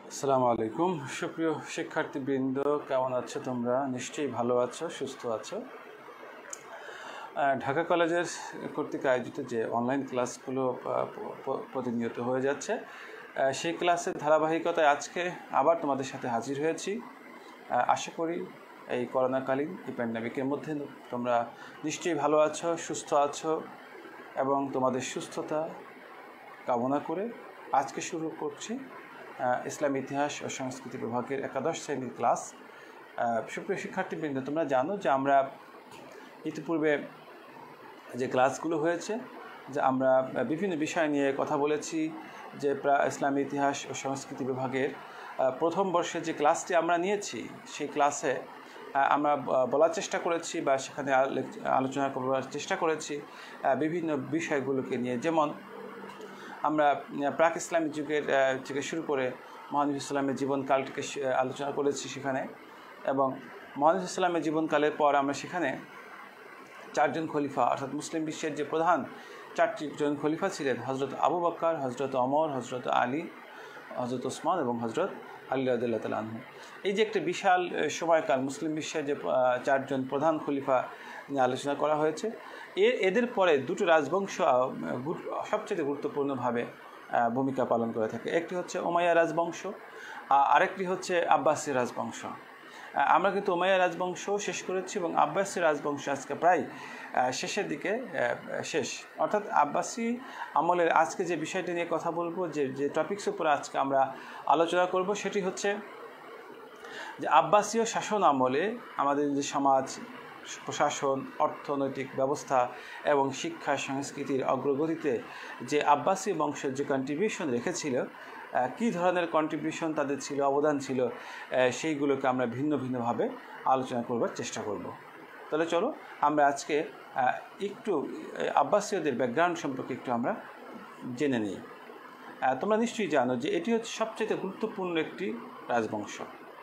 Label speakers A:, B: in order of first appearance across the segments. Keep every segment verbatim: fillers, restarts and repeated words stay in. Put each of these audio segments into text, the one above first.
A: আসসালামু আলাইকুম। সুপ্রিয় শিক্ষার্থীবৃন্দ, কেমন আছো তোমরা? নিশ্চয়ই ভালো আছো, সুস্থ আছো। ঢাকা কলেজের কর্তৃক আয়োজিত যে অনলাইন ক্লাসগুলো প্রতিনিয়ত হয়ে যাচ্ছে, সেই ক্লাসের ধারাবাহিকতায় আজকে আবার তোমাদের সাথে হাজির হয়েছি। আশা করি এই করোনাকালীন এই প্যান্ডেমিকের মধ্যে তোমরা নিশ্চয়ই ভালো আছো, সুস্থ আছো এবং তোমাদের সুস্থতা কামনা করে আজকে শুরু করছি ইসলাম ইতিহাস ও সংস্কৃতি বিভাগের একাদশ শ্রেণীর ক্লাস। সুপ্রিয় শিক্ষার্থীবৃন্দ, তোমরা জানো যে আমরা ইতিপূর্বে যে ক্লাসগুলো হয়েছে, যে আমরা বিভিন্ন বিষয় নিয়ে কথা বলেছি। যে ইসলামী ইতিহাস ও সংস্কৃতি বিভাগের প্রথম বর্ষে যে ক্লাসটি আমরা নিয়েছি, সেই ক্লাসে আমরা বলার চেষ্টা করেছি বা সেখানে আলোচনা করার চেষ্টা করেছি বিভিন্ন বিষয়গুলোকে নিয়ে। যেমন আমরা প্রাক ইসলামী যুগের থেকে শুরু করে মহানবী ইসলামের জীবনকালটিকে আলোচনা করেছি সেখানে, এবং মহানবী ইসলামের জীবনকালের পর আমরা সেখানে চারজন খলিফা অর্থাৎ মুসলিম বিশ্বের যে প্রধান চারটি জন খলিফা ছিলেন, হজরত আবু বকর, হজরত ওমর, হজরত আলী, হজরত ওসমান এবং হজরত আলী রাদিয়াল্লাহু তাআলা আনহু। এই যে একটা বিশাল সময়কাল মুসলিম বিশ্বের যে চারজন প্রধান খলিফা নিয়ে আলোচনা করা হয়েছে, এর এদের পরে দুটো রাজবংশ সবচেয়ে গুরুত্বপূর্ণভাবে ভূমিকা পালন করে থাকে। একটি হচ্ছে উমাইয়া রাজবংশ, আরেকটি হচ্ছে আব্বাসী রাজবংশ। আমরা কিন্তু উমাইয়া রাজবংশ শেষ করেছি এবং আব্বাসী রাজবংশ আজকে প্রায় শেষের দিকে শেষ। অর্থাৎ আব্বাসী আমলের আজকে যে বিষয়টি নিয়ে কথা বলবো, যে যে টপিকস উপরে আজকে আমরা আলোচনা করব, সেটি হচ্ছে যে আব্বাসীয় শাসন আমলে আমাদের যে সমাজ, প্রশাসন, অর্থনৈতিক ব্যবস্থা এবং শিক্ষা সংস্কৃতির অগ্রগতিতে যে আব্বাসী বংশের যে কন্ট্রিবিউশন রেখেছিল, কী ধরনের কন্ট্রিবিউশন তাদের ছিল, অবদান ছিল, সেইগুলোকে আমরা ভিন্ন ভিন্নভাবে আলোচনা করবার চেষ্টা করব। তাহলে চলো আমরা আজকে একটু আব্বাসীয়দের ব্যাকগ্রাউন্ড সম্পর্কে একটু আমরা জেনে নিই। তোমরা নিশ্চয়ই জানো যে এটি হচ্ছে সবচেয়ে গুরুত্বপূর্ণ একটি রাজবংশ।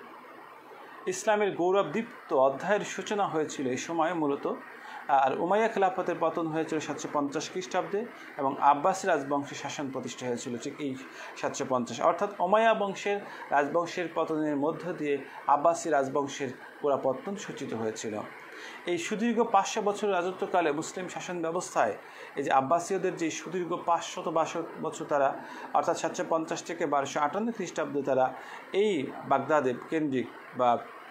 A: ইসলামের গৌরবদীপ্ত অধ্যায়ের সূচনা হয়েছিল এই সময়ে মূলত, আর উমাইয়া খেলাফতের পতন হয়েছিল সাতশো পঞ্চাশ খ্রিস্টাব্দে এবং আব্বাসী রাজবংশের শাসন প্রতিষ্ঠা হয়েছিল ঠিক এই সাতশো পঞ্চাশ। অর্থাৎ উমাইয়া বংশের রাজবংশের পতনের মধ্য দিয়ে আব্বাসী রাজবংশের পুরাপত্তন সূচিত হয়েছিল। এই সুদীর্ঘ পাঁচশো বছর রাজত্বকালে মুসলিম শাসন ব্যবস্থায় এই যে আব্বাসীয়দের যে সুদীর্ঘ পাঁচশত বছর তারা অর্থাৎ সাতশো পঞ্চাশ থেকে বারোশো আটান্ন খ্রিস্টাব্দে তারা এই বাগদাদে কেন্দ্রিক বা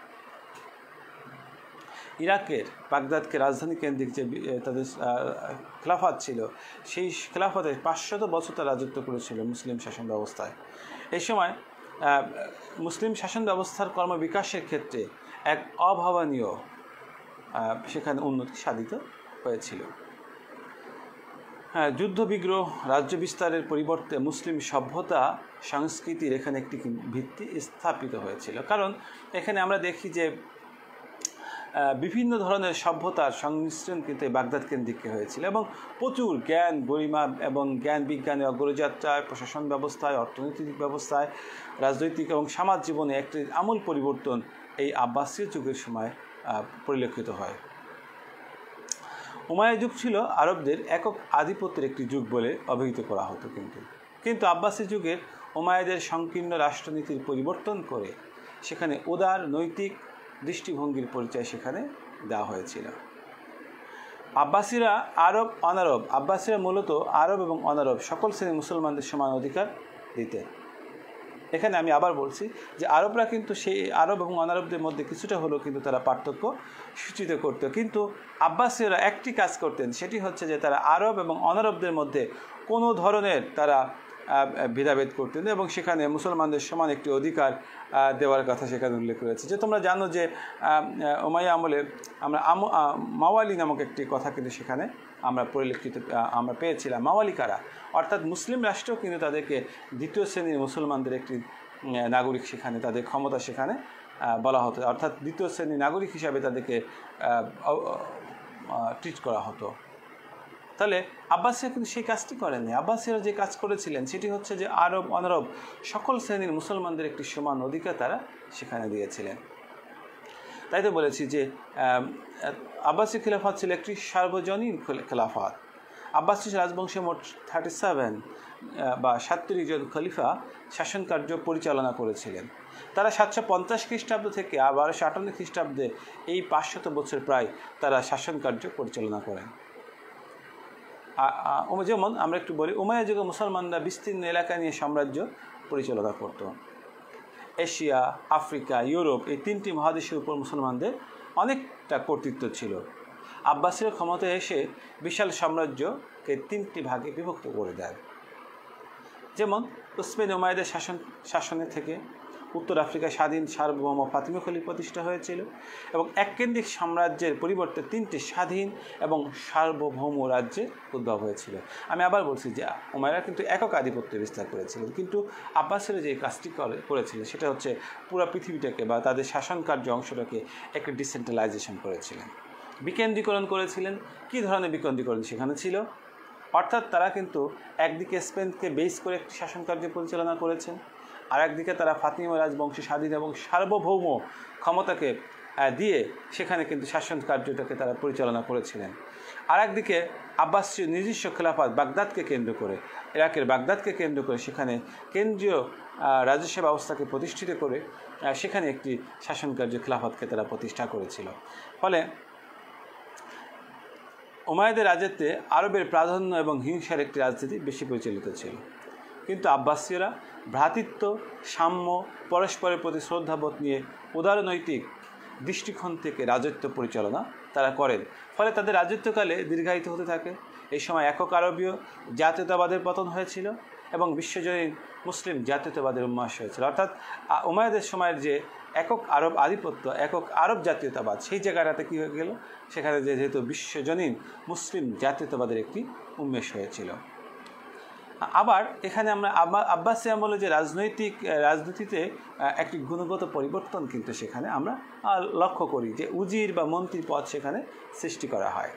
A: ইরাকের বাগদাদকে রাজধানী কেন্দ্রিক যে তাদের খেলাফত ছিল, সেই খেলাফতে পাঁচশত বছর তারা রাজত্ব করেছিল মুসলিম শাসন ব্যবস্থায়। এই সময় মুসলিম শাসন ব্যবস্থার কর্মবিকাশের ক্ষেত্রে এক অভাবনীয় সেখানে উন্নতি সাধিত হয়েছিল। হ্যাঁ, যুদ্ধবিগ্রহ, রাজ্য বিস্তারের পরিবর্তে মুসলিম সভ্যতা সংস্কৃতির এখানে একটি ভিত্তি স্থাপিত হয়েছিল। কারণ এখানে আমরা দেখি যে বিভিন্ন ধরনের সভ্যতার সংমিশ্রণ কিন্তু এই বাগদাদ কেন্দ্রিক হয়েছিল এবং প্রচুর জ্ঞান, গরিমা এবং জ্ঞান বিজ্ঞানের অগ্রযাত্রায়, প্রশাসন ব্যবস্থায়, অর্থনৈতিক ব্যবস্থায়, রাজনৈতিক এবং সমাজ জীবনে একটি আমূল পরিবর্তন এই আব্বাসীয় যুগের সময় পরিলক্ষিত হয়। উমাইয়া যুগ ছিল আরবদের একক আধিপত্যের একটি যুগ বলে অভিহিত করা হতো, কিন্তু কিন্তু আব্বাসী যুগের উমাইয়াদের সংকীর্ণ রাষ্ট্রনীতির পরিবর্তন করে সেখানে উদার নৈতিক দৃষ্টিভঙ্গির পরিচয় সেখানে দেওয়া হয়েছিল। আব্বাসীরা আরব অনারব আব্বাসীরা মূলত আরব এবং অনারব সকল শ্রেণীর মুসলমানদের সমান অধিকার দিতেন। এখানে আমি আবার বলছি যে আরবরা কিন্তু সেই আরব এবং অনারবদের মধ্যে কিছুটা হলেও কিন্তু তারা পার্থক্য সূচিত করত, কিন্তু আব্বাসীরা একটি কাজ করতেন, সেটি হচ্ছে যে তারা আরব এবং অনারবদের মধ্যে কোনো ধরনের তারা ভেদাভেদ করতেন এবং সেখানে মুসলমানদের সমান একটি অধিকার দেওয়ার কথা সেখানে উল্লেখ করেছে। যে তোমরা জানো যে উমাইয়া আমলে আমরা মাওয়ালি নামক একটি কথা কিন্তু সেখানে আমরা পরিলক্ষিত আমরা পেয়েছিলাম। মাওয়ালি কারা? অর্থাৎ মুসলিম রাষ্ট্রও কিন্তু তাদেরকে দ্বিতীয় শ্রেণীর মুসলমানদের একটি নাগরিক সেখানে তাদের ক্ষমতা সেখানে বলা হতো, অর্থাৎ দ্বিতীয় শ্রেণীর নাগরিক হিসাবে তাদেরকে ট্রিট করা হতো। তাহলে আব্বাসীরা কিন্তু সেই কাজটি করেননি। আব্বাসীরা যে কাজ করেছিলেন সেটি হচ্ছে যে আরব অনারব সকল শ্রেণীর মুসলমানদের একটি সমান অধিকার তারা সেখানে দিয়েছিলেন। তাই তো বলেছি যে আব্বাসী খেলাফত ছিল একটি সার্বজনীন খেলাফত। আব্বাসী রাজবংশে মোট থার্টি সেভেন বা সাতত্রিশ জন খলিফা শাসন কার্য পরিচালনা করেছিলেন। তারা সাতশো পঞ্চাশ খ্রিস্টাব্দ থেকে বারোশো আটান্ন খ্রিস্টাব্দে এই পাঁচশত বছর প্রায় তারা শাসন কার্য পরিচালনা করেন। যেমন আমরা একটু বলি, উমাইয়া যুগে মুসলমানরা বিস্তীর্ণ এলাকা নিয়ে সাম্রাজ্য পরিচালনা করত। এশিয়া, আফ্রিকা, ইউরোপ এই তিনটি মহাদেশের উপর মুসলমানদের অনেকটা কর্তৃত্ব ছিল। আব্বাসীয় ক্ষমতায় এসে বিশাল সাম্রাজ্যকে তিনটি ভাগে বিভক্ত করে দেয়। যেমন উসমান উমাইয়াদের শাসন শাসনে থেকে উত্তর আফ্রিকায় স্বাধীন সার্বভৌম ফাতিমি খলিফা প্রতিষ্ঠা হয়েছিল এবং এককেন্দ্রিক সাম্রাজ্যের পরিবর্তে তিনটি স্বাধীন এবং সার্বভৌম রাজ্যের উদ্ভব হয়েছিল। আমি আবার বলছি যে উমাইয়ারা কিন্তু একক আধিপত্য বিস্তার করেছিলেন, কিন্তু আব্বাসীরা যে কাজটি করে করেছিলেন সেটা হচ্ছে পুরো পৃথিবীটাকে বা তাদের শাসন কার্য অংশটাকে একটা ডিসেন্ট্রালাইজেশন করেছিলেন, বিকেন্দ্রীকরণ করেছিলেন। কী ধরনের বিকেন্দ্রীকরণ সেখানে ছিল? অর্থাৎ তারা কিন্তু একদিকে স্পেনকে বেস করে একটি শাসন কার্য পরিচালনা করেছেন, আর একদিকে তারা ফাতিমা রাজবংশী স্বাধীন এবং সার্বভৌম ক্ষমতাকে দিয়ে সেখানে কিন্তু শাসন কার্যটাকে তারা পরিচালনা করেছিলেন। আর একদিকে আব্বাসীয় নিজস্ব খেলাফত বাগদাদকে কেন্দ্র করে, ইরাকের বাগদাদকে কেন্দ্র করে সেখানে কেন্দ্রীয় রাজস্ব ব্যবস্থাকে প্রতিষ্ঠিত করে সেখানে একটি শাসন কার্য খেলাফতকে তারা প্রতিষ্ঠা করেছিল। ফলে উমাইয়াদের রাজত্বে আরবের প্রাধান্য এবং হিংসার একটি রাজনীতি বেশি পরিচালিত ছিল, কিন্তু আব্বাসীয়রা ভ্রাতৃত্ব, সাম্য, পরস্পরের প্রতি শ্রদ্ধাবোধ নিয়ে উদারনৈতিক দৃষ্টিকোণ থেকে রাজত্ব পরিচালনা তারা করেন। ফলে তাদের রাজত্বকালে দীর্ঘায়িত হতে থাকে। এই সময় একক আরবীয় জাতীয়তাবাদের পতন হয়েছিল এবং বিশ্বজনীন মুসলিম জাতীয়তাবাদের উন্মাস হয়েছিল। অর্থাৎ উমাইয়াদের সময়ের যে একক আরব আধিপত্য, একক আরব জাতীয়তাবাদ, সেই জায়গাটাতে কী হয়ে গেল, সেখানে যে যেহেতু বিশ্বজনীন মুসলিম জাতীয়তাবাদের একটি উন্মেষ হয়েছিল। আবার এখানে আমরা আব্বাসী আমলে যে রাজনৈতিক রাজনীতিতে একটি গুণগত পরিবর্তন কিন্তু সেখানে আমরা লক্ষ্য করি, যে উজির বা মন্ত্রী পদ সেখানে সৃষ্টি করা হয়।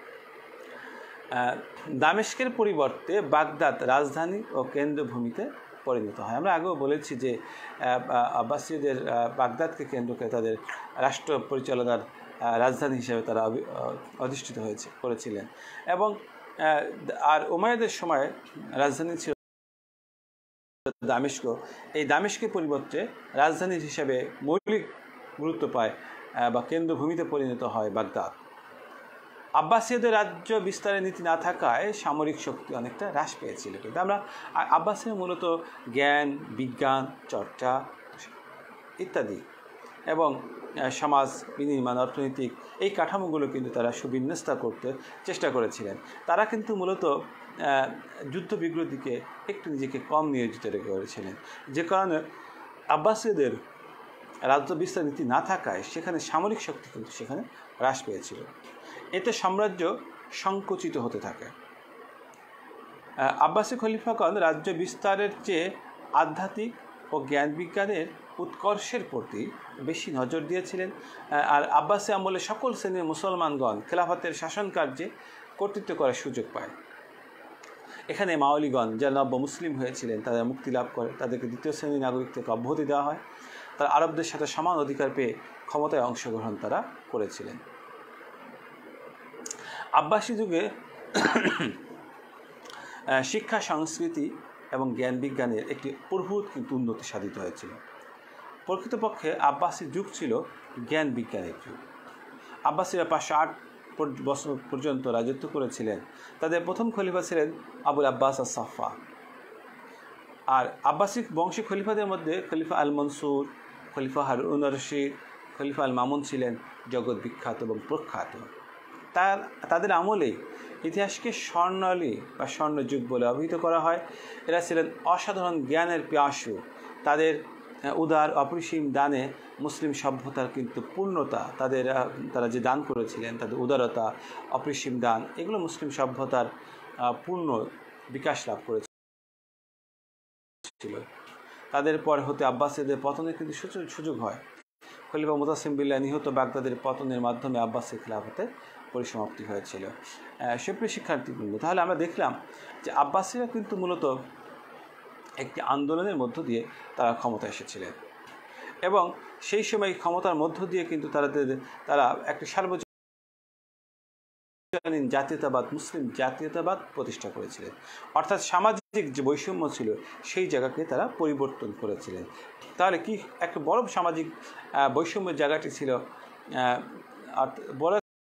A: দামেস্কের পরিবর্তে বাগদাদ রাজধানী ও কেন্দ্রভূমিতে পরিণত হয়। আমরা আগেও বলেছি যে আব্বাসীদের বাগদাদকে কেন্দ্র করে তাদের রাষ্ট্র পরিচালনার রাজধানী হিসেবে তারা অধিষ্ঠিত হয়েছে করেছিলেন। এবং আর উমাইয়াদের সময় রাজধানী ছিল দামেস্ক। এই দামেস্কের পরিবর্তে রাজধানীর হিসেবে মৌলিক গুরুত্ব পায় বা কেন্দ্রভূমিতে পরিণত হয় বাগদাদ। আব্বাসীয়দের রাজ্য বিস্তারের নীতি না থাকায় সামরিক শক্তি অনেকটা হ্রাস পেয়েছিল। কিন্তু আমরা আব্বাসীয় মূলত জ্ঞান, বিজ্ঞান চর্চা ইত্যাদি এবং সমাজ বিনির্মাণ, অর্থনৈতিক এই কাঠামোগুলো কিন্তু তারা সুবিন্যস্ত করতে চেষ্টা করেছিলেন। তারা কিন্তু মূলত যুদ্ধবিগ্রহ দিকে একটু নিজেকে কম নিয়োজিত রেখে করেছিলেন, যে কারণে আব্বাসীয়দের রাজ্য বিস্তার নীতি না থাকায় সেখানে সামরিক শক্তি কিন্তু সেখানে হ্রাস পেয়েছিল। এতে সাম্রাজ্য সংকুচিত হতে থাকে। আব্বাসী খলিফাগণ রাজ্য বিস্তারের চেয়ে আধ্যাত্মিক ও জ্ঞান বিজ্ঞানের উৎকর্ষের প্রতি বেশি নজর দিয়েছিলেন। আর আব্বাসী আমলে সকল শ্রেণীর মুসলমানগণ খেলাফতের শাসন কার্যে কর্তৃত্ব করার সুযোগ পায়। এখানে মাওলিগণ যারা নব্য মুসলিম হয়েছিলেন তারা মুক্তি লাভ করে, তাদেরকে দ্বিতীয় শ্রেণীর নাগরিক থেকে অব্যাহতি দেওয়া হয়। তারা আরবদের সাথে সমান অধিকার পেয়ে ক্ষমতায় অংশগ্রহণ তারা করেছিলেন। আব্বাসী যুগে শিক্ষা, সংস্কৃতি এবং জ্ঞান বিজ্ঞানের একটি প্রভূত কিন্তু উন্নতি সাধিত হয়েছিল। প্রকৃতপক্ষে আব্বাসী যুগ ছিল জ্ঞান বিজ্ঞানের যুগ। আব্বাসীরা পাঁচশো আট বছর পর্যন্ত রাজত্ব করেছিলেন। তাদের প্রথম খলিফা ছিলেন আবুল আব্বাস আস-সাফা। আর আব্বাসী বংশী খলিফাদের মধ্যে খলিফা আল মনসুর, খলিফা হারুন আর-রশিদ, খলিফা আল মামুন ছিলেন জগৎ বিখ্যাত এবং প্রখ্যাত। তার তাদের আমলেই ইতিহাসকে স্বর্ণালী বা স্বর্ণযুগ বলে অভিহিত করা হয়। এরা ছিলেন অসাধারণ জ্ঞানের পিয়াসু। তাদের উদার অপরিসীম দানে মুসলিম সভ্যতার কিন্তু পূর্ণতা, তাদের তারা যে দান করেছিলেন, তাদের উদারতা, অপরিসীম দান, এগুলো মুসলিম সভ্যতার পূর্ণ বিকাশ লাভ করেছিল। তাদের পর হতে আব্বাসীদের পতনের কিন্তু সুযোগ হয়। খলিফা মুতাসিম বিল্লাহ নিহত বাগদাদের পতনের মাধ্যমে আব্বাসী খেলাফতের পরিসমাপ্তি হয়েছিল। সুপ্রিয় শিক্ষার্থীবৃন্দ, তাহলে আমরা দেখলাম যে আব্বাসীরা কিন্তু মূলত একটি আন্দোলনের মধ্য দিয়ে তারা ক্ষমতা এসেছিলেন এবং সেই সময় ক্ষমতার মধ্য দিয়ে কিন্তু তারা তারা একটি সার্বজনীন তৎকালীন জাতীয়তাবাদ মুসলিম জাতীয়তাবাদ প্রতিষ্ঠা করেছিলেন। অর্থাৎ সামাজিক যে বৈষম্য ছিল সেই জায়গাকে তারা পরিবর্তন করেছিলেন। তাহলে কি একটা বড় সামাজিক বৈষম্যের জায়গাটি ছিল, বড়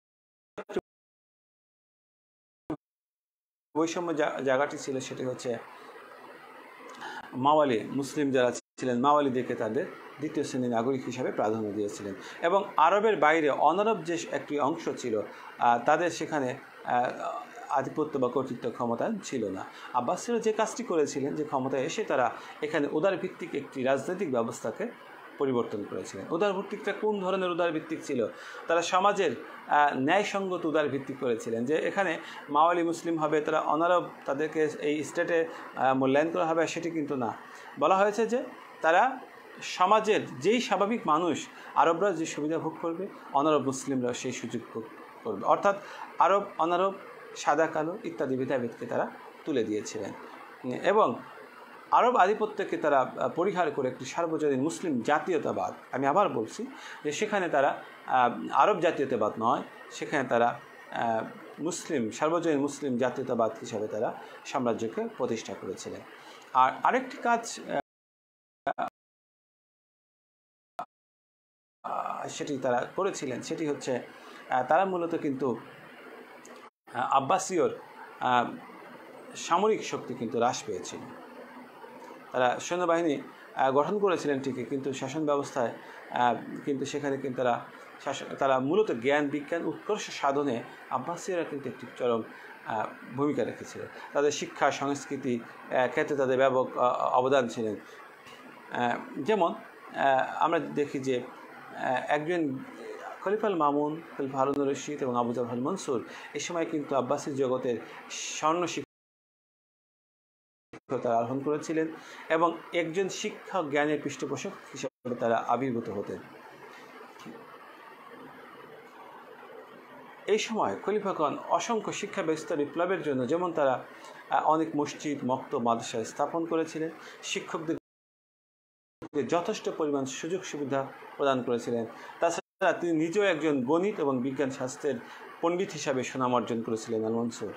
A: বৈষম্য জায়গাটি ছিল সেটি হচ্ছে মাওয়ালি মুসলিম যারা ছিলেন মাওয়ালিদেরকে তাদের দ্বিতীয় শ্রেণীর নাগরিক হিসাবে প্রাধান্য দিয়েছিলেন। এবং আরবের বাইরে অনারব যে একটি অংশ ছিল তাদের সেখানে আধিপত্য বা কর্তৃত্ব ক্ষমতা ছিল না। আব্বাসীরা যে কাজটি করেছিলেন, যে ক্ষমতায় এসে তারা এখানে উদারভিত্তিক একটি রাজনৈতিক ব্যবস্থাকে পরিবর্তন করেছিলেন। উদারভিত্তিকটা কোন ধরনের উদারভিত্তিক ছিল? তারা সমাজের ন্যায়সঙ্গত উদারভিত্তিক করেছিলেন, যে এখানে মাওয়ালি মুসলিম হবে, তারা অনারব তাদেরকে এই স্টেটে মূল্যায়ন করা হবে সেটি কিন্তু না। বলা হয়েছে যে তারা সমাজের যেই স্বাভাবিক মানুষ, আরবরা যে সুবিধা ভোগ করবে অনারব মুসলিমরা সেই সুযোগ ভোগ করবে। অর্থাৎ আরব অনারব সাদা কালো ইত্যাদি ভেদাভেদকে তারা তুলে দিয়েছিলেন এবং আরব আধিপত্যকে তারা পরিহার করে একটি সার্বজনীন মুসলিম জাতীয়তাবাদ, আমি আবার বলছি যে সেখানে তারা আরব জাতীয়তাবাদ নয়, সেখানে তারা মুসলিম সার্বজনীন মুসলিম জাতীয়তাবাদ হিসাবে তারা সাম্রাজ্যকে প্রতিষ্ঠা করেছিলেন। আর আরেকটি কাজ সেটি তারা করেছিলেন, সেটি হচ্ছে তারা মূলত কিন্তু আব্বাসীয়র সামরিক শক্তি কিন্তু হ্রাস পেয়েছিল। তারা সৈন্যবাহিনী গঠন করেছিলেন ঠিকই, কিন্তু শাসন ব্যবস্থায় কিন্তু সেখানে কিন্তু তারা শাসন তারা মূলত জ্ঞান বিজ্ঞান উৎকর্ষ সাধনে আব্বাসীয়রা কিন্তু একটি চরম ভূমিকা রেখেছিলেন। তাদের শিক্ষা সংস্কৃতি ক্ষেত্রে তাদের ব্যাপক অবদান ছিলেন। যেমন আমরা দেখি যে একজন খলিফা আল মামুন, খলিফা হারুনুর রশিদ এবং আবু জাফর আল মনসুর এই সময় কিন্তু আব্বাসী জগতের স্বর্ণ তারা আরোহণ করেছিলেন এবং একজন শিক্ষক জ্ঞানের পৃষ্ঠপোষক হিসেবে তারা আবির্ভূত হতেন। এই সময় খলিফাগণ অসংখ্য শিক্ষা ব্যবস্থা বিপ্লবের জন্য যেমন তারা অনেক মসজিদ মক্তব মাদ্রাসা স্থাপন করেছিলেন, শিক্ষকদের যথেষ্ট পরিমাণ সুযোগ সুবিধা প্রদান করেছিলেন। তাছাড়া তিনি নিজেও একজন গণিত এবং বিজ্ঞান শাস্ত্রের পণ্ডিত হিসাবে সুনাম অর্জন করেছিলেন আল মনসুর।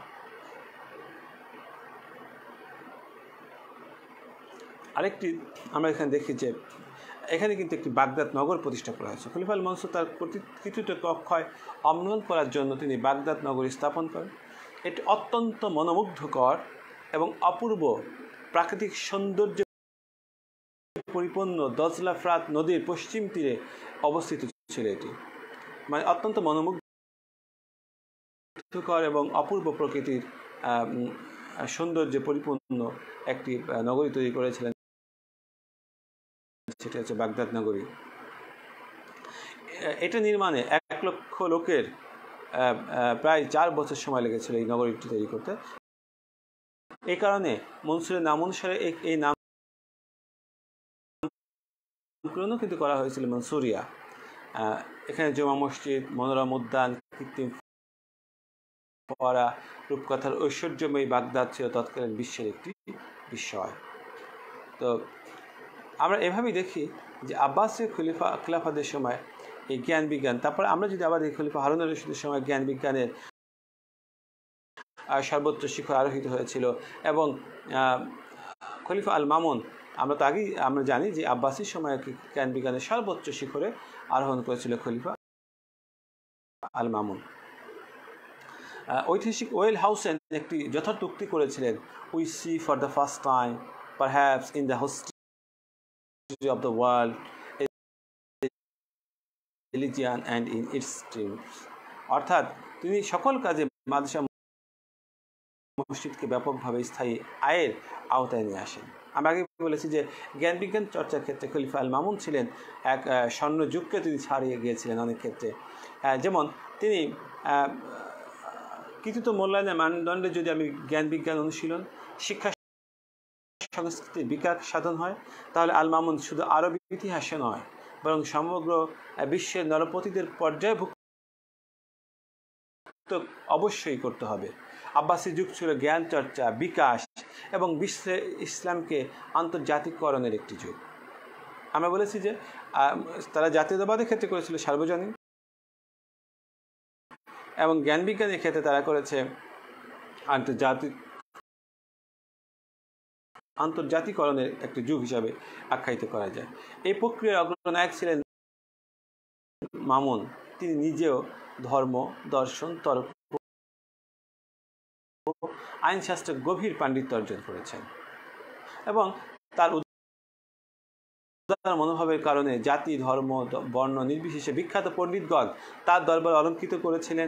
A: আরেকটি আমরা এখানে দেখি যে এখানে কিন্তু একটি বাগদাদ নগর প্রতিষ্ঠা করা হয়েছে। খলিফা আল মনসুর তার কৃতিত্ব অক্ষয় অম্লান করার জন্য তিনি বাগদাদ নগর স্থাপন করেন। এটি অত্যন্ত মনোমুগ্ধকর এবং অপূর্ব প্রাকৃতিক সৌন্দর্য পরিপূর্ণ দজলা ফ্রাত নদীর পশ্চিম তীরে অবস্থিত ছিল। এটি মানে অত্যন্ত মনোমুগ্ধকর এবং অপূর্ব প্রকৃতির সৌন্দর্যে পরিপূর্ণ একটি নগরী তৈরি করেছিলেন, সেটা হচ্ছে বাগদাদ নগরী। এটা নির্মাণে এক লক্ষ লোকের প্রায় চার বছর সময় লেগেছিল এই নগরীটি তৈরি করতে। এই কারণে মনসুরের নাম অনুসারে এই নামকরণও কিন্তু করা হয়েছিল মনসুরিয়া। এখানে জমা মসজিদ, মনোরম উদ্যান, কৃত্রিম ফোয়ারা, রূপকথার ঐশ্বর্যময়ী বাগদাদ ছিল তৎকালীন বিশ্বের একটি বিস্ময়। তো আমরা এভাবেই দেখি যে আব্বাসীয় খলিফা খিলাফাদের সময় এই জ্ঞান বিজ্ঞান, তারপরে আমরা যদি আবার এই খলিফা হারুনুর রশিদের সময় জ্ঞান বিজ্ঞানের সর্বোচ্চ শিখর আরোহিত হয়েছিল এবং খলিফা আল মামুন, আমরা তো আগেই আমরা জানি যে আব্বাসীর সময় জ্ঞান বিজ্ঞানের সর্বোচ্চ শিখরে আরোহণ করেছিল খলিফা আল মামুন। ঐতিহাসিক ওয়েল হাউসেন একটি যথার্থ উক্তি করেছিলেন, we see for the first time perhaps in the history of the world religion and in its streams। অর্থাৎ তিনি সকল কাজে মাদ্রাসা মসজিদকে ব্যাপকভাবে স্থায়ী আয়ের আওতায় নিয়ে আসেন। আমরা আগে বলেছি যে জ্ঞান বিজ্ঞান চর্চার ক্ষেত্রে খলিফা আল মামুন ছিলেন এক স্বর্ণ যুগকে তিনি ছাড়িয়ে গিয়েছিলেন অনেক ক্ষেত্রে। যেমন তিনি কৃতিত্ব মূল্যায়নের মানদণ্ডে যদি আমি জ্ঞান বিজ্ঞান অনুশীলন শিক্ষা সংস্কৃতির বিকাশ সাধন হয়, তাহলে আল মামুন শুধু আরবি ইতিহাসে নয় বরং সমগ্র বিশ্বের নরপতিদের পর্যায়ভুক্ত অবশ্যই করতে হবে। আব্বাসী যুগ ছিল জ্ঞান চর্চা, বিকাশ এবং বিশ্বে ইসলামকে আন্তর্জাতিককরণের একটি যুগ। আমরা বলেছি যে তারা জাতীয়তাবাদের ক্ষেত্রে করেছিল সার্বজনীন, এবং জ্ঞান বিজ্ঞানের ক্ষেত্রে তারা করেছে আন্তর্জাতিক আন্তর্জাতিকরণের একটি যুগ হিসাবে আখ্যায়িত করা যায়। এই প্রক্রিয়ার অগ্রনায়ক ছিলেন মামুন। তিনি নিজেও ধর্ম, দর্শন, তর্ক, আইনশাস্ত্রে গভীর পাণ্ডিত্য অর্জন করেছেন এবং তার উদার মনোভাবের কারণে জাতি, ধর্ম, বর্ণ নির্বিশেষে বিখ্যাত পণ্ডিতগণ তার দরবারে অলঙ্কৃত করেছিলেন।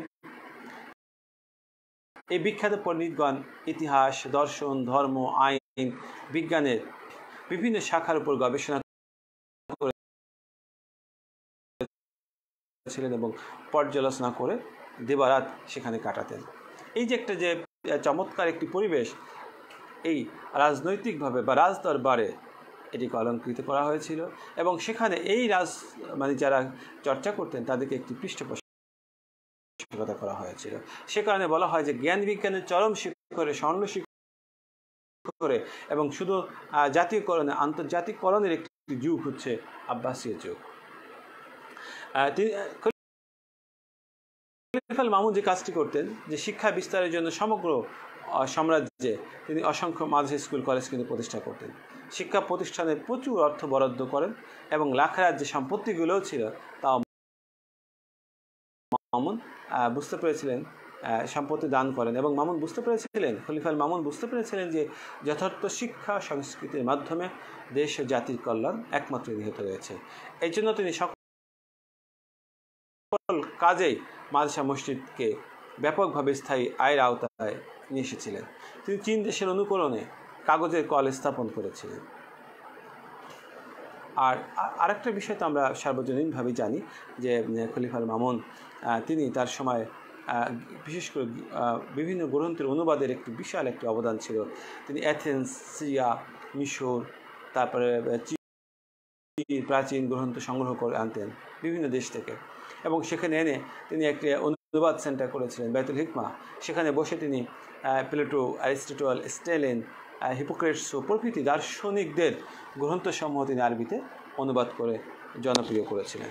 A: এই বিখ্যাত পণ্ডিতগণ ইতিহাস, দর্শন, ধর্ম, আইন, বিজ্ঞানের বিভিন্ন শাখার উপর গবেষণা করেছিলেন এবং পর্যালোচনা করে দিবারাত সেখানে কাটাতেন। এই যে একটা যে চমৎকার একটি পরিবেশ, এই রাজনৈতিকভাবে বা রাজদরবারে এটিকে অলঙ্কৃত করা হয়েছিল এবং সেখানে এই রাজ মানে যারা চর্চা করতেন তাদেরকে একটি পৃষ্ঠপোষকতা করা হয়েছিল। সে কারণে বলা হয় যে জ্ঞান বিজ্ঞানের চরম শিখরে, স্বর্ণ শিখরে এবং শুধু জাতীয়করণে আন্তর্জাতিককরণের একটি যুগ হচ্ছে আব্বাসীয় যুগ। খলিফা মামুন যে কাজটি করতেন, যে শিক্ষা বিস্তারের জন্য সমগ্র সাম্রাজ্যে তিনি অসংখ্য মাদ্রাসা, স্কুল, কলেজ কিন্তু প্রতিষ্ঠা করতেন। শিক্ষা প্রতিষ্ঠানে প্রচুর অর্থ বরাদ্দ করেন এবং লাখের যে সম্পত্তিগুলোও ছিল তাও মামুন বুঝতে পেরেছিলেন, সম্পত্তি দান করেন এবং মামুন বুঝতে পেরেছিলেন, খলিফা মামুন বুঝতে পেরেছিলেন যে যথার্থ শিক্ষা সংস্কৃতির মাধ্যমে দেশ ও জাতির কল্যাণ একমাত্র নিহিত রয়েছে। এই জন্য তিনি সকল কাজেই মাদ্রাসা মসজিদকে ব্যাপকভাবে স্থায়ী আয়ের আওতায় নিয়ে এসেছিলেন। তিনি চীন দেশের অনুকরণে কাগজের কল স্থাপন করেছিলেন। আর আরেকটা বিষয় তো আমরা সার্বজনীনভাবে জানি যে খলিফা মামুন তিনি তার সময় বিশেষ করে বিভিন্ন গ্রন্থের অনুবাদের একটি বিশাল একটি অবদান ছিল। তিনি অ্যাথেন্স, সিরিয়া, মিশর, তারপরে প্রাচীন গ্রন্থ সংগ্রহ করে আনতেন বিভিন্ন দেশ থেকে এবং সেখানে এনে তিনি একটি অনুবাদ সেন্টার করেছিলেন, বাইতুল হিকমা। সেখানে বসে তিনি প্লেটো, অ্যারিস্টটল, স্টেলিন, হিপোক্রেটস প্রভৃতি দার্শনিকদের গ্রন্থসমূহ তিনি আরবিতে অনুবাদ করে জনপ্রিয় করেছিলেন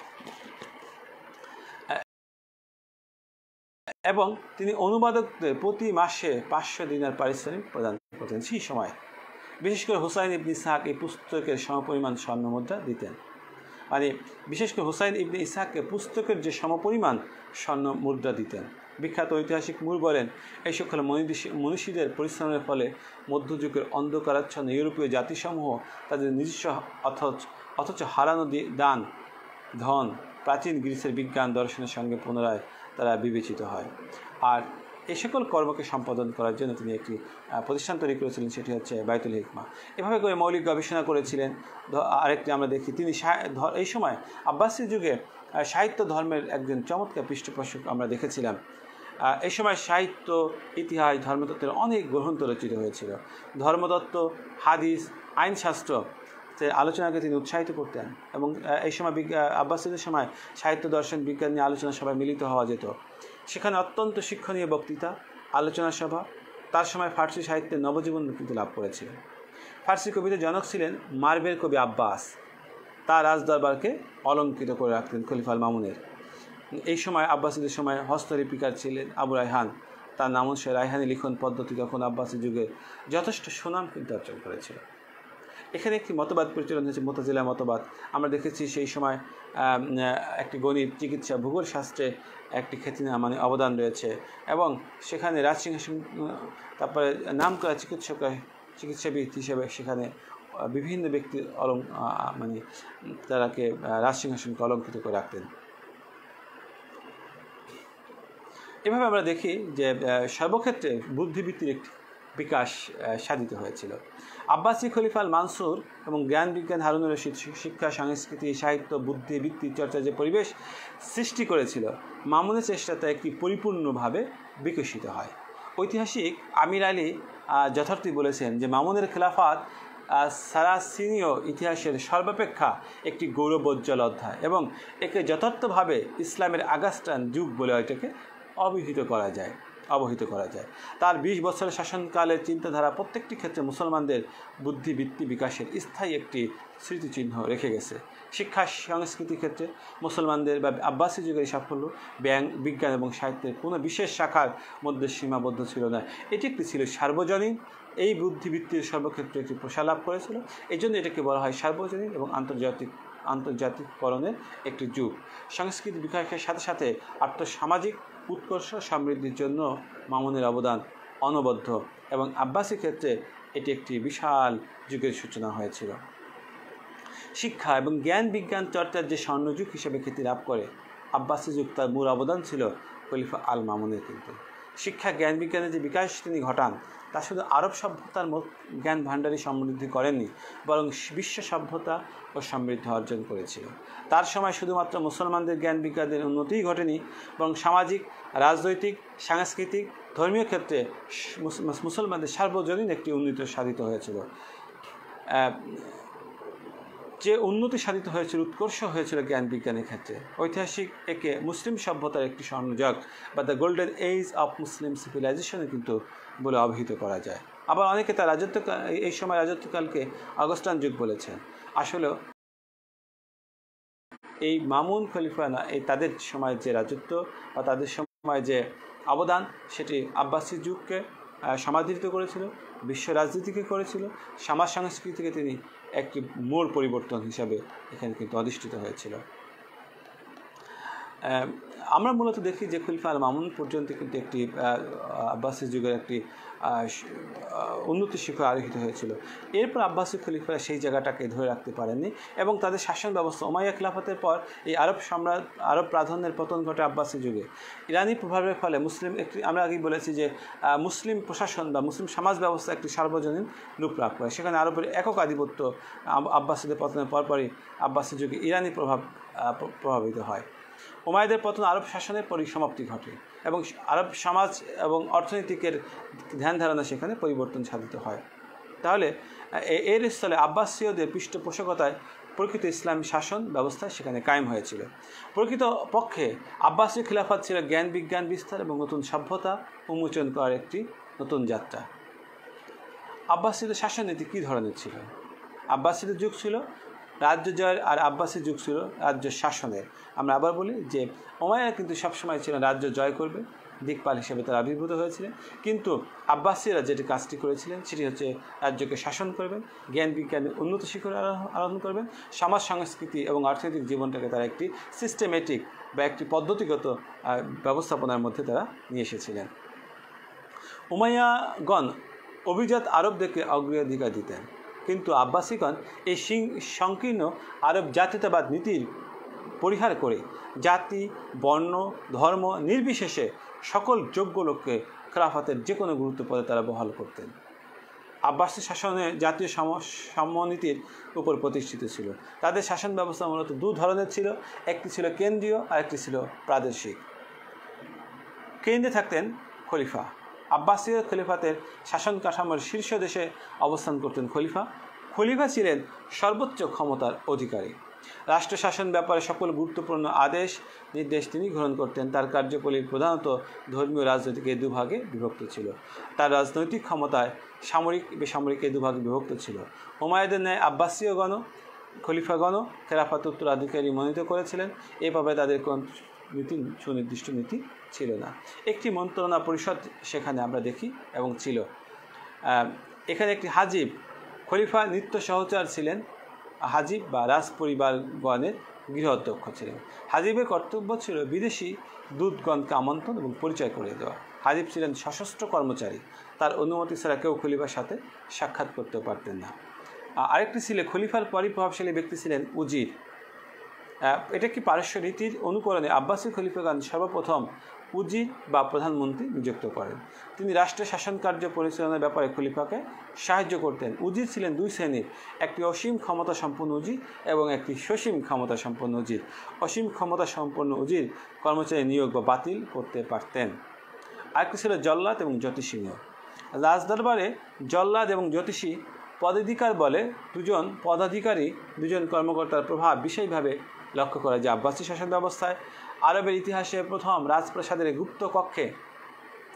A: এবং তিনি অনুবাদকদের প্রতি মাসে পাঁচশো দিনার পারিশ্রমিক প্রদান করতেন। সেই সময় বিশেষ করে হুসাইন ইবনে ইসহাক এই পুস্তকের সমপরিমাণ স্বর্ণ মুদ্রা দিতেন। মানে বিশেষ করে হুসাইন ইবনে ইসহাককে পুস্তকের যে সমপরিমাণ স্বর্ণ মুদ্রা দিতেন। বিখ্যাত ঐতিহাসিক মুর বলেন, এই সকল মনীষীদের পরিশ্রমের ফলে মধ্যযুগের অন্ধকারাচ্ছন্ন ইউরোপীয় জাতিসমূহ তাদের নিজস্ব অথচ অথচ হারানো দান, ধন, প্রাচীন গ্রিসের বিজ্ঞান দর্শনের সঙ্গে পুনরায় তারা বিবেচিত হয়। আর এই সকল কর্মকে সম্পাদন করার জন্য তিনি একটি প্রতিষ্ঠান তৈরি করেছিলেন, সেটি হচ্ছে বাইতুল হিকমা। এভাবে করে মৌলিক গবেষণা করেছিলেন। আরেকটি আমরা দেখি, তিনি এই সময় আব্বাসী যুগে সাহিত্য ধর্মের একজন চমৎকার পৃষ্ঠপোষক আমরা দেখেছিলাম। এই সময় সাহিত্য, ইতিহাস, ধর্মতত্ত্বের অনেক গ্রন্থ রচিত হয়েছিল। ধর্মতত্ত্ব, হাদিস, আইনশাস্ত্র আলোচনাকে তিনি উৎসাহিত করতেন এবং এই সময় আব্বাসীদের সময় সাহিত্য, দর্শন, বিজ্ঞান নিয়ে আলোচনা সভায় মিলিত হওয়া যেত। সেখানে অত্যন্ত শিক্ষণীয় বক্তৃতা, আলোচনা সভা তার সময় ফার্সি সাহিত্যের নবজীবন কিন্তু লাভ করেছিল। ফার্সি কবিদের জনক ছিলেন মারবের কবি আব্বাস। তার রাজদরবারকে অলঙ্কৃত করে রাখতেন খলিফা মামুনের। এই সময় আব্বাসীদের সময় হস্তলিপিকার ছিলেন আবু রায়হান। তার নাম সে রায়হানি লিখন পদ্ধতি তখন আব্বাসী যুগে যথেষ্ট সুনাম কিন্তু অর্জন করেছিল। এখানে একটি মতবাদ প্রচলন হয়েছে, মুতাজিলা মতবাদ। আমরা দেখেছি সেই সময় একটি গণিত, চিকিৎসা, ভূগোল শাস্ত্রে একটি খ্যাতিনা মানে অবদান রয়েছে এবং সেখানে রাজসিংহাসন, তারপরে নাম করা চিকিৎসক চিকিৎসাবিদ হিসেবে সেখানে বিভিন্ন ব্যক্তি অলং মানে তারাকে রাজসিংহাসনকে অলঙ্কৃত করে রাখতেন। এভাবে আমরা দেখি যে সর্বক্ষেত্রে বুদ্ধিবৃত্তির একটি বিকাশ সাধিত হয়েছিল। আব্বাসী খলিফা আল মানসুর এবং জ্ঞান বিজ্ঞান হারুনুর রশিদ শিক্ষা, সংস্কৃতি, সাহিত্য, বুদ্ধিবৃত্তি চর্চার যে পরিবেশ সৃষ্টি করেছিল, মামুনের চেষ্টাতে একটি পরিপূর্ণভাবে বিকশিত হয়। ঐতিহাসিক আমির আলী যথার্থই বলেছেন যে মামুনের খেলাফত সারাসিনীয় ইতিহাসের সর্বাপেক্ষা একটি গৌরবোজ্জ্বল অধ্যায় এবং একে যথার্থভাবে ইসলামের আগাস্টান যুগ বলে এটাকে অভিহিত করা যায়। অবহিত করা যায়। তার বিশ বছরের শাসনকালের চিন্তাধারা প্রত্যেকটি ক্ষেত্রে মুসলমানদের বুদ্ধিবৃত্তি বিকাশের স্থায়ী একটি স্মৃতিচিহ্ন রেখে গেছে। শিক্ষা সংস্কৃতির ক্ষেত্রে মুসলমানদের বা আব্বাসী যুগের সাফল্য ব্যাং বিজ্ঞান এবং সাহিত্যের কোনো বিশেষ শাখার মধ্যে সীমাবদ্ধ ছিল না, এটি একটি ছিল সার্বজনীন। এই বুদ্ধিবৃত্তির সর্বক্ষেত্রে একটি প্রসার লাভ করেছিল, এই জন্য এটাকে বলা হয় সার্বজনীন এবং আন্তর্জাতিক আন্তর্জাতিককরণের একটি যুগ। সংস্কৃতি বিকাশের সাথে সাথে আর্থসামাজিক উৎকর্ষ সমৃদ্ধির জন্য মামুনের অবদান অনবদ্য এবং আব্বাসী ক্ষেত্রে এটি একটি বিশাল যুগের সূচনা হয়েছিল। শিক্ষা এবং জ্ঞান বিজ্ঞান চর্চার যে স্বর্ণযুগ হিসেবে খ্যাতি লাভ করে আব্বাসী যুগ, তার মূল অবদান ছিল খলিফা আল মামুনের। কিন্তু শিক্ষা জ্ঞান বিজ্ঞানের যে বিকাশ তিনি ঘটান তা শুধু আরব সভ্যতার জ্ঞান ভাণ্ডারই সমৃদ্ধি করেননি, বরং বিশ্ব সভ্যতা ও সমৃদ্ধি অর্জন করেছিল। তার সময় শুধুমাত্র মুসলমানদের জ্ঞান বিজ্ঞানের উন্নতিই ঘটেনি, বরং সামাজিক, রাজনৈতিক, সাংস্কৃতিক, ধর্মীয় ক্ষেত্রে মুসলমানদের সার্বজনীন একটি উন্নতি সাধিত হয়েছিল। যে উন্নতি সাধিত হয়েছিল, উৎকর্ষ হয়েছিল জ্ঞান বিজ্ঞানের ক্ষেত্রে। ঐতিহাসিক একে মুসলিম সভ্যতার একটি স্বর্ণযুগ বা the golden age of Muslim সিভিলাইজেশনে কিন্তু বলে অভিহিত করা যায়। আবার অনেকে তার রাজত্বকাল, এই সময় রাজত্বকালকে অগস্টান যুগ বলেছেন। আসলে এই মামুন খলিফা না, এই তাদের সময় যে রাজত্ব বা তাদের সময় যে অবদান সেটি আব্বাসী যুগকে সমাদৃত করেছিল, বিশ্ব রাজনীতিকে করেছিল, সমাজ সংস্কৃতিকে তিনি একটি মোড় পরিবর্তন হিসাবে এখানে কিন্তু অধিষ্ঠিত হয়েছিল। আমরা মূলত দেখি যে খলিফা আল মামুন পর্যন্ত কিন্তু একটি আব্বাসী যুগের একটি উন্নতি শিখর আরোহিত হয়েছিল। এরপর আব্বাসী খলিফারা সেই জায়গাটাকে ধরে রাখতে পারেননি এবং তাদের শাসন ব্যবস্থা উমাইয়া খিলাফতের পর এই আরব সম্রাট আরব প্রাধান্যের পতন ঘটে আব্বাসী যুগে। ইরানি প্রভাবের ফলে মুসলিম একটি, আমরা আগেই বলেছি যে মুসলিম প্রশাসন বা মুসলিম সমাজ ব্যবস্থা একটি সার্বজনীন রূপ লাভ করে। সেখানে আরবের একক আধিপত্য আব্বাসীদের পতনের পরপরই আব্বাসী যুগে ইরানি প্রভাব প্রভাবিত হয়। উমাইয়াদের পতন আরব শাসনের পরিসমাপ্তি ঘটে এবং আরব সমাজ এবং অর্থনীতিকের ধ্যান ধারণা সেখানে পরিবর্তন সাধিত হয়। তাহলে এর স্থলে আব্বাসীয়দের পৃষ্ঠপোষকতায় প্রকৃত ইসলামী শাসন ব্যবস্থা সেখানে কায়েম হয়েছিল। প্রকৃত পক্ষে আব্বাসী খিলাফত ছিল জ্ঞান বিজ্ঞান বিস্তার এবং নতুন সভ্যতা উন্মোচন করার একটি নতুন যাত্রা। আব্বাসীদের শাসননীতি কী ধরনের ছিল? আব্বাসীদের যুগ ছিল রাজ্য জয়ের, আর আব্বাসী যুগ ছিল রাজ্য শাসনের। আমরা আবার বলি যে উমাইয়া কিন্তু সবসময় ছিলেন রাজ্য জয় করবে, দিকপাল হিসেবে তারা আবির্ভূত হয়েছিলেন, কিন্তু আব্বাসীরা যেটি কাজটি করেছিলেন সেটি হচ্ছে রাজ্যকে শাসন করবেন, জ্ঞান বিজ্ঞানের উন্নত শিখর আরোহণ করবেন, সমাজ সংস্কৃতি এবং অর্থনৈতিক জীবনটাকে তারা একটি সিস্টেমেটিক বা একটি পদ্ধতিগত ব্যবস্থাপনার মধ্যে তারা নিয়ে এসেছিলেন। উমাইয়াগণ অভিজাত আরবদেরকে অগ্রাধিকার দিতেন, কিন্তু আব্বাসীগণ এই সংকীর্ণ আরব জাতীয়তাবাদ নীতির পরিহার করে জাতি, বর্ণ, ধর্ম নির্বিশেষে সকল যোগ্য লোককে খেলাফতের যে কোনো গুরুত্ব পদে তারা বহাল করতেন। আব্বাসী শাসনে জাতীয় সমনীতির উপর প্রতিষ্ঠিত ছিল। তাদের শাসন ব্যবস্থা মূলত দু ধরনের ছিল, একটি ছিল কেন্দ্রীয় আর একটি ছিল প্রাদেশিক। কেন্দ্রে থাকতেন খলিফা। আব্বাসীয় খলিফাতের শাসন কাঠামোর শীর্ষ দেশে অবস্থান করতেন খলিফা। খলিফা ছিলেন সর্বোচ্চ ক্ষমতার অধিকারী। রাষ্ট্র শাসন ব্যাপারে সকল গুরুত্বপূর্ণ আদেশ নির্দেশ তিনি গ্রহণ করতেন। তার কার্যকলাপ প্রধানত ধর্মীয় রাজনৈতিক এই দুভাগে বিভক্ত ছিল। তার রাজনৈতিক ক্ষমতায় সামরিক বেসামরিক এই দুভাগে বিভক্ত ছিল। উমাইয়াদের ন্যায় আব্বাসীয়গণ খলিফাগণ খেলাফত উত্তরাধিকারী মনোনীত করেছিলেন। এভাবে তাদের কোন নীতি সুনির্দিষ্ট নীতি ছিল না। একটি মন্ত্রণা পরিষদ সেখানে আমরা দেখি এবং ছিল। এখানে একটি হাজিব, খলিফা নিত্য সহচর ছিলেন। হাজিব বা রাজ পরিবারগণের গৃহ অধ্যক্ষ ছিলেন। হাজিবের কর্তব্য ছিল বিদেশি দূতগণকে আমন্ত্রণ এবং পরিচয় করে দেওয়া। হাজিব ছিলেন সশস্ত্র কর্মচারী, তার অনুমতি ছাড়া কেউ খলিফার সাথে সাক্ষাৎ করতে পারতেন না। আরেকটি ছিল খলিফার পরই প্রভাবশালী ব্যক্তি ছিলেন উজির। এটা কি পারস্য রীতির অনুকরণে আব্বাসী খলিফাগণ সর্বপ্রথম উজির বা প্রধানমন্ত্রী নিযুক্ত করেন। তিনি রাষ্ট্রের শাসন কার্য পরিচালনার ব্যাপারে খলিফাকে সাহায্য করতেন। উজির ছিলেন দুই শ্রেণীর, একটি অসীম ক্ষমতা সম্পন্ন উজির এবং একটি সসীম ক্ষমতা সম্পন্ন উজির। অসীম ক্ষমতা সম্পন্ন উজির কর্মচারী নিয়োগ বা বাতিল করতে পারতেন। আরেকটি ছিল জল্লাদ এবং জ্যোতিষী নিয়োগ। রাজদরবারে জল্লাদ এবং জ্যোতিষী পদাধিকার বলে দুজন পদাধিকারী দুজন কর্মকর্তার প্রভাব বিশেষভাবে লক্ষ্য করা যায় আব্বাসী শাসন ব্যবস্থায়। আরবের ইতিহাসে প্রথম রাজপ্রাসাদের গুপ্ত কক্ষে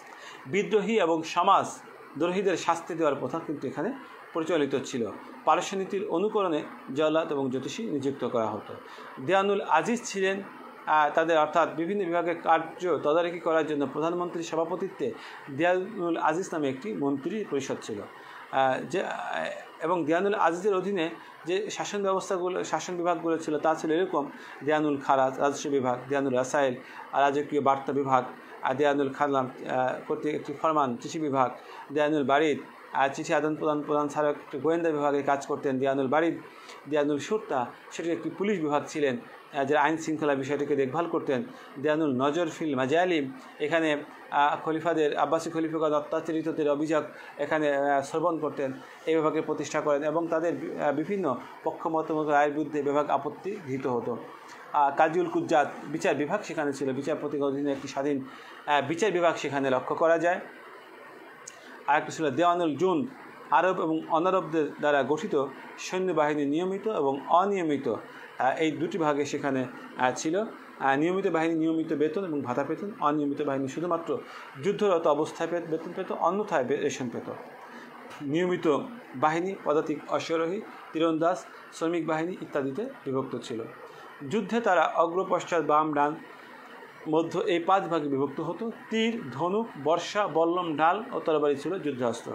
A: বিদ্রোহী এবং সমাজ দ্রোহীদের শাস্তি দেওয়ার প্রথা কিন্তু এখানে প্রচলিত ছিল। পারস্যনীতির অনুকরণে জল্লাদ এবং জ্যোতিষী নিযুক্ত করা হতো। দেওয়ানুল আজিজ ছিলেন তাদের অর্থাৎ বিভিন্ন বিভাগের কার্য তদারকি করার জন্য প্রধানমন্ত্রীর সভাপতিত্বে দেওয়ানুল আজিজ নামে একটি মন্ত্রী পরিষদ ছিল, যে এবং দেওয়ানুল আজিজের অধীনে যে শাসন ব্যবস্থাগুলো শাসন বিভাগগুলো ছিল তা ছিল এরকম: দেওয়ানুল খারাজ রাজস্ব বিভাগ, দেওয়ানুল রাসাইল রাজকীয় বার্তা বিভাগ, দেওয়ানুল খালাম কর্তৃক একটি ফরমান চিঠি বিভাগ, দেওয়ানুল বারিদ চিঠি আদান প্রদান প্রদান ছাড়া একটি গোয়েন্দা বিভাগে কাজ করতেন দেওয়ানুল বারিদ। দেওয়ানুল সুরতা সেটি একটি পুলিশ বিভাগ ছিলেন, যারা আইন শৃঙ্খলা বিষয়টিকে দেখভাল করতেন। দেওয়ানুল নজর ফিল মাজালিম, এখানে খলিফাদের আব্বাসী খলিফাগণ অত্যাচারিতদের অভিযোগ এখানে শ্রবণ করতেন, এই বিভাগের প্রতিষ্ঠা করেন এবং তাদের বিভিন্ন পক্ষমতামত রায়ের বিরুদ্ধে বিভাগ আপত্তি গৃহীত হতো। কাজিউল কুজ্জাত বিচার বিভাগ সেখানে ছিল, বিচারপতির অধীনে একটি স্বাধীন বিচার বিভাগ সেখানে লক্ষ্য করা যায়। আরেকটি ছিল দেওয়ানুল জুন, আরব এবং অনারবদের দ্বারা গঠিত সৈন্যবাহিনী নিয়মিত এবং অনিয়মিত এই দুটি ভাগে সেখানে ছিল। নিয়মিত বাহিনী নিয়মিত বেতন এবং ভাতা পেতেন, অনিয়মিত বাহিনী শুধুমাত্র যুদ্ধরত অবস্থায় বেতন পেত, অন্যথায় রেশন পেত। নিয়মিত বাহিনী পদাতিক অশ্বারোহী, তীরন্দাজ, শ্রমিক বাহিনী ইত্যাদিতে বিভক্ত ছিল। যুদ্ধে তারা অগ্র পশ্চাৎ বাম ডান মধ্য এই পাঁচ ভাগে বিভক্ত হতো। তীর, ধনুক, বর্ষা, বল্লম, ঢাল ও তরবারি ছিল যুদ্ধাস্ত্র।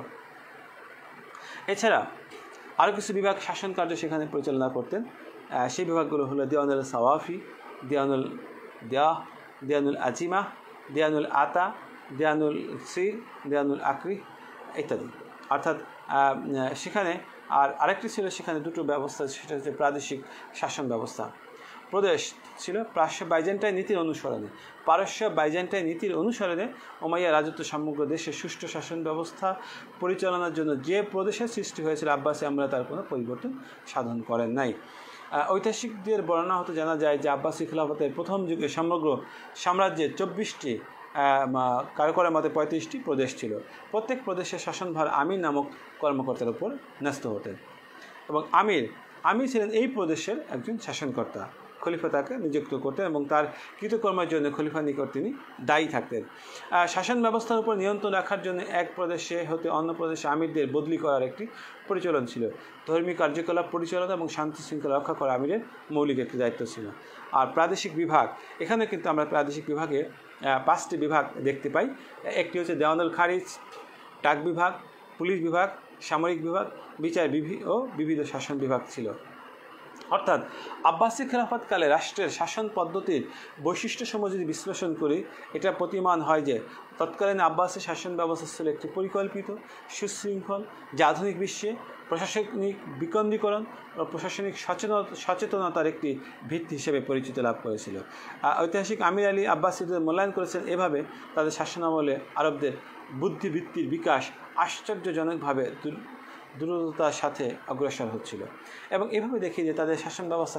A: এছাড়া আরও কিছু বিভাগ শাসন কার্য সেখানে পরিচালনা করতেন। সেই বিভাগগুলো হলো দেওয়ানুল সাওয়াফি, দেওয়ানুল দেওয়াহ, দেওয়ানুল আজিমা, দেওয়ানুল আতা, দেওয়ানুল সির, দেওয়ানুল আকরি ইত্যাদি। অর্থাৎ সেখানে আর আরেকটি ছিল সেখানে দুটো ব্যবস্থা, সেটা হচ্ছে প্রাদেশিক শাসন ব্যবস্থা। প্রদেশ ছিল পারস্য বাইজেন্টাইন নীতির অনুসরণে পারস্য বাইজেন্টাইন নীতির অনুসরণে ওমাইয়া রাজত্ব সমগ্র দেশে সুষ্ঠু শাসন ব্যবস্থা পরিচালনার জন্য যে প্রদেশের সৃষ্টি হয়েছিল আব্বাসী আমরা তার কোনো পরিবর্তন সাধন করেন নাই। ঐতিহাসিকদের বর্ণনা হতে জানা যায় যে আব্বাসী খিলাফতের প্রথম যুগে সমগ্র সাম্রাজ্যের চব্বিশটি কারো কারো মতে পঁয়ত্রিশটি প্রদেশ ছিল। প্রত্যেক প্রদেশের শাসনভার আমির নামক কর্মকর্তার উপর ন্যস্ত হতেন এবং আমির আমির ছিলেন এই প্রদেশের একজন শাসনকর্তা। খলিফা তাকে নিযুক্ত করতেন এবং তার কৃতকর্মের জন্য খলিফার নিকট তিনি দায়ী থাকতেন। শাসন ব্যবস্থার উপর নিয়ন্ত্রণ রাখার জন্য এক প্রদেশে হতে অন্য প্রদেশে আমিরদের বদলি করার একটি পরিচালন ছিল। ধর্মীয় কার্যকলাপ পরিচালনা এবং শান্তি শৃঙ্খলা রক্ষা করা আমিরের মৌলিক একটি দায়িত্ব ছিল। আর প্রাদেশিক বিভাগ, এখানে কিন্তু আমরা প্রাদেশিক বিভাগে পাঁচটি বিভাগ দেখতে পাই। একটি হচ্ছে দেওয়ানুল খারিজ, ডাক বিভাগ, পুলিশ বিভাগ, সামরিক বিভাগ, বিচার বিধি ও বিবিধ শাসন বিভাগ ছিল। অর্থাৎ আব্বাসী খেলাফতকালে রাষ্ট্রের শাসন পদ্ধতির বৈশিষ্ট্যসমূহ যদি বিশ্লেষণ করি, এটা প্রতীয়মান হয় যে তৎকালীন আব্বাসী শাসন ব্যবস্থা ছিল একটি পরিকল্পিত, সুশৃঙ্খল, যা আধুনিক বিশ্বে প্রশাসনিক বিকেন্দ্রীকরণ ও প্রশাসনিক সচেতনতা সচেতনতার একটি ভিত্তি হিসেবে পরিচিতি লাভ করেছিল। ঐতিহাসিক আমির আলী আব্বাসীদের মূল্যায়ন করেছেন এভাবে: তাদের শাসনামলে আরবদের বুদ্ধিবৃত্তির বিকাশ আশ্চর্যজনকভাবে দ্রুততার সাথে অগ্রসর হচ্ছিল এবং এভাবে দেখি যে তাদের শাসন ব্যবস্থা,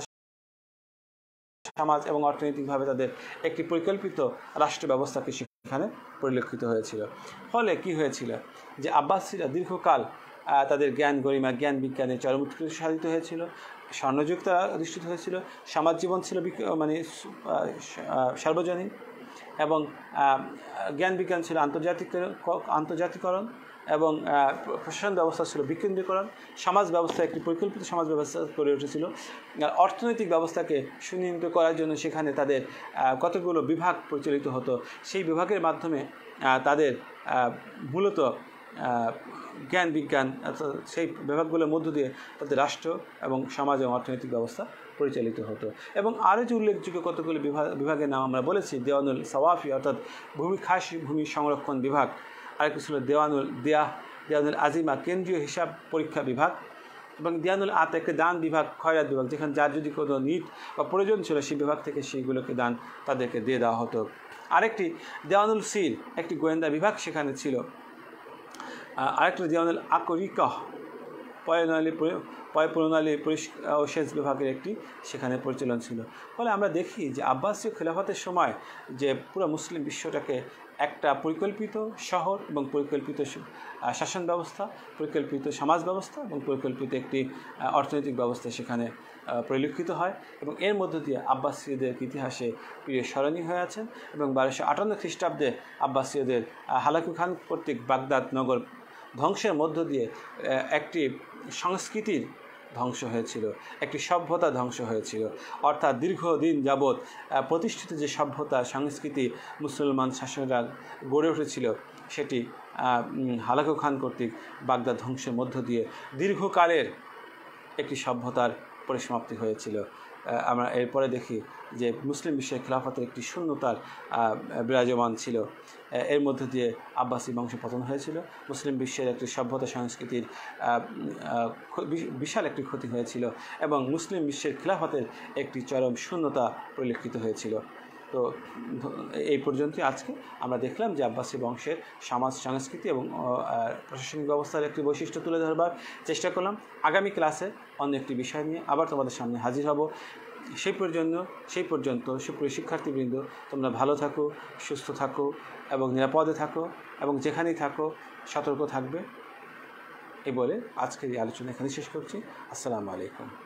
A: সমাজ এবং অর্থনৈতিকভাবে তাদের একটি পরিকল্পিত রাষ্ট্র ব্যবস্থাকে সেখানে পরিলক্ষিত হয়েছিল। ফলে কি হয়েছিল যে আব্বাসীরা দীর্ঘকাল তাদের জ্ঞান গরিমা জ্ঞান বিজ্ঞানে চরম উৎকর্ষ সাধিত হয়েছিল, স্বর্ণযুগ তারা অধিষ্ঠিত হয়েছিল, সমাজ জীবন ছিল মানে সার্বজনীন এবং জ্ঞান বিজ্ঞান ছিল আন্তর্জাতিক আন্তর্জাতিকরণ এবং প্রশাসন ব্যবস্থা ছিল বিকেন্দ্রীকরণ, সমাজ ব্যবস্থা একটি পরিকল্পিত সমাজ ব্যবস্থা গড়ে উঠেছিল। অর্থনৈতিক ব্যবস্থাকে সুনিয়ন্ত্রিত করার জন্য সেখানে তাদের কতগুলো বিভাগ প্রচলিত হতো, সেই বিভাগের মাধ্যমে তাদের মূলত জ্ঞান বিজ্ঞান সেই বিভাগগুলোর মধ্য দিয়ে তাদের রাষ্ট্র এবং সমাজ এবং অর্থনৈতিক ব্যবস্থা পরিচালিত হতো। এবং আরও যে উল্লেখযোগ্য কতগুলো বিভাগ বিভাগের নাম আমরা বলেছি: দেওয়ানুল সাওয়াফি অর্থাৎ ভূমি খাস ভূমি সংরক্ষণ বিভাগ, আরেকটি ছিল দেওয়ানুল দেয়াহ, দেওয়ানুল আজিমা কেন্দ্রীয় হিসাব পরীক্ষা বিভাগ এবং দেওয়ানুল আতা একটি দান বিভাগ, খয়রাত বিভাগ, যেখানে যার যদি কোনো নিট বা প্রয়োজন ছিল সেই বিভাগ থেকে সেইগুলোকে দান তাদেরকে দিয়ে দেওয়া হতো। আরেকটি দেওয়ানুল সির একটি গোয়েন্দা বিভাগ সেখানে ছিল। আরেকটি দেওয়ানুল আকরিকাহ পয়নালী পয় প্রণালী পরিষ্কার ও সেচ বিভাগের একটি সেখানে পরিচালন ছিল। ফলে আমরা দেখি যে আব্বাসীয় খেলাফতের সময় যে পুরো মুসলিম বিশ্বটাকে একটা পরিকল্পিত শহর এবং পরিকল্পিত শাসন ব্যবস্থা, পরিকল্পিত সমাজ ব্যবস্থা এবং পরিকল্পিত একটি অর্থনৈতিক ব্যবস্থা সেখানে পরিলক্ষিত হয় এবং এর মধ্য দিয়ে আব্বাসীয়দের ইতিহাসে প্রিয় স্মরণীয় হয়ে আছেন। এবং বারোশো আটান্ন খ্রিস্টাব্দে আব্বাসীয়দের হালাকু খান কর্তৃক বাগদাদ নগর ধ্বংসের মধ্য দিয়ে একটি সংস্কৃতির ধ্বংস হয়েছিল, একটি সভ্যতা ধ্বংস হয়েছিল। অর্থাৎ দীর্ঘদিন যাবৎ প্রতিষ্ঠিত যে সভ্যতা সংস্কৃতি মুসলমান শাসকরা গড়ে উঠেছিল সেটি হালাকু খান কর্তৃক বাগদাদ ধ্বংসের মধ্য দিয়ে দীর্ঘকালের একটি সভ্যতার পরিসমাপ্তি হয়েছিল। আমরা এরপরে দেখি যে মুসলিম বিশ্বের খেলাফতের একটি শূন্যতার বিরাজমান ছিল। এর মধ্য দিয়ে আব্বাসী বংশ পতন হয়েছিল। মুসলিম বিশ্বের একটি সভ্যতা সংস্কৃতির বিশাল একটি ক্ষতি হয়েছিল এবং মুসলিম বিশ্বের খেলাফতের একটি চরম শূন্যতা পরিলক্ষিত হয়েছিল। তো এই পর্যন্তই আজকে আমরা দেখলাম যে আব্বাসী বংশের সমাজ সংস্কৃতি এবং প্রশাসনিক ব্যবস্থার একটি বৈশিষ্ট্য তুলে ধরবার চেষ্টা করলাম। আগামী ক্লাসে অন্য একটি বিষয় নিয়ে আবার তোমাদের সামনে হাজির হব। সেই পর্যন্ত সেই পর্যন্ত সুপ্রিয় শিক্ষার্থীবৃন্দ, তোমরা ভালো থাকো, সুস্থ থাকো এবং নিরাপদে থাকো এবং যেখানেই থাকো সতর্ক থাকবে। এই বলে আজকের এই আলোচনা এখানে শেষ করছি। আসসালামু আলাইকুম।